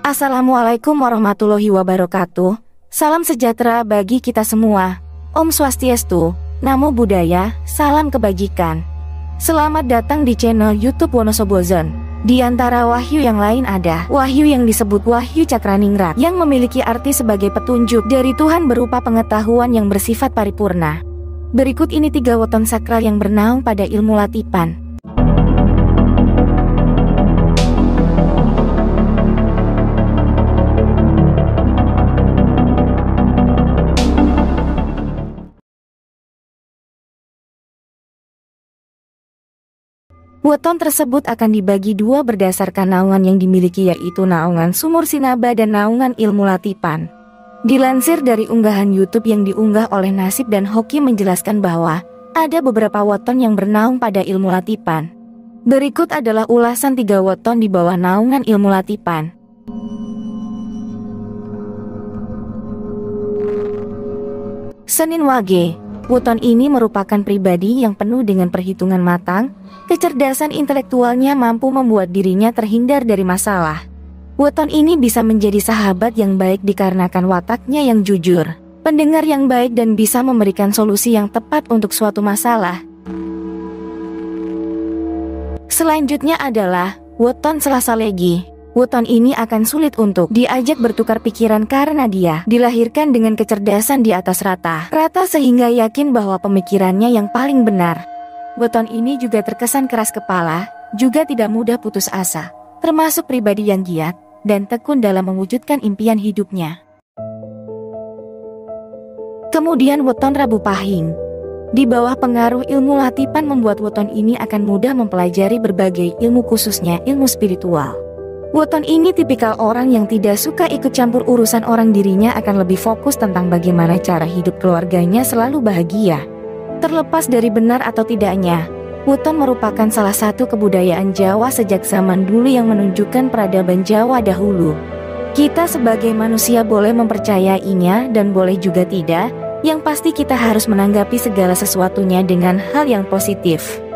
Assalamualaikum warahmatullahi wabarakatuh. Salam sejahtera bagi kita semua. Om Swastiastu, Namo Buddhaya, salam kebajikan. Selamat datang di channel YouTube Wonosobo Zone. Di antara wahyu yang lain ada wahyu yang disebut Wahyu Cakraningrat yang memiliki arti sebagai petunjuk dari Tuhan berupa pengetahuan yang bersifat paripurna. Berikut ini 3 weton sakral yang bernaung pada ilmu latipan. Weton tersebut akan dibagi 2 berdasarkan naungan yang dimiliki, yaitu naungan Sumur Sinaba dan naungan ilmu latipan. Dilansir dari unggahan YouTube yang diunggah oleh Nasib dan Hoki menjelaskan bahwa ada beberapa weton yang bernaung pada ilmu latipan. Berikut adalah ulasan 3 weton di bawah naungan ilmu latipan. Senin Wage. Weton ini merupakan pribadi yang penuh dengan perhitungan matang. Kecerdasan intelektualnya mampu membuat dirinya terhindar dari masalah. Weton ini bisa menjadi sahabat yang baik dikarenakan wataknya yang jujur, pendengar yang baik dan bisa memberikan solusi yang tepat untuk suatu masalah. Selanjutnya adalah weton Selasa Legi. Weton ini akan sulit untuk diajak bertukar pikiran karena dia dilahirkan dengan kecerdasan di atas rata sehingga yakin bahwa pemikirannya yang paling benar. Weton ini juga terkesan keras kepala, juga tidak mudah putus asa, termasuk pribadi yang giat dan tekun dalam mewujudkan impian hidupnya. Kemudian weton Rabu Pahing. Di bawah pengaruh ilmu latipan membuat weton ini akan mudah mempelajari berbagai ilmu, khususnya ilmu spiritual. Weton ini tipikal orang yang tidak suka ikut campur urusan orang, dirinya akan lebih fokus tentang bagaimana cara hidup keluarganya selalu bahagia. Terlepas dari benar atau tidaknya, weton merupakan salah satu kebudayaan Jawa sejak zaman dulu yang menunjukkan peradaban Jawa dahulu. Kita sebagai manusia boleh mempercayainya dan boleh juga tidak, yang pasti kita harus menanggapi segala sesuatunya dengan hal yang positif.